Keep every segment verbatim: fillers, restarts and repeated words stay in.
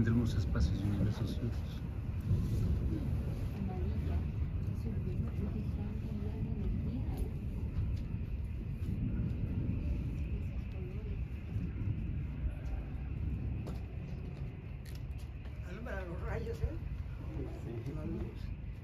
tendremos espacios y universos sueltos. Alumbra los rayos, ¿eh? Sí. La luz.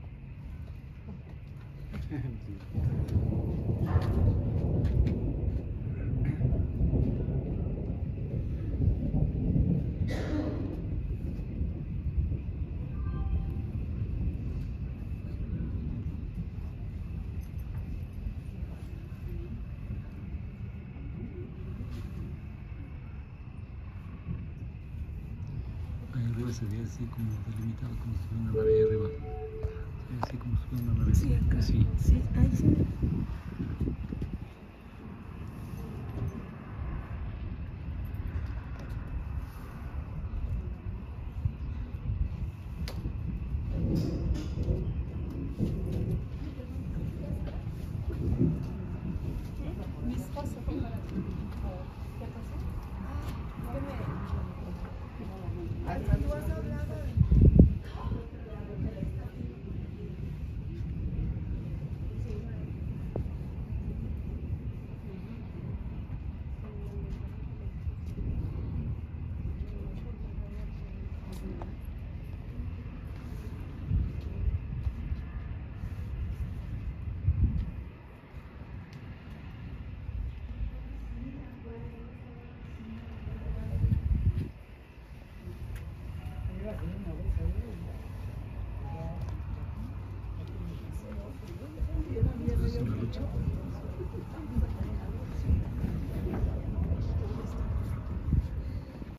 Ahí arriba se ve así como delimitado, como si fuera una nave ahí arriba. Se ve así como si fuera una nave. Sí, acá. Sí. Sí, ahí sí. Mi esposo fue para ti. ¿Qué pasó? Ah, ¿qué me... Hasta tú has hablado de... Es una lucha.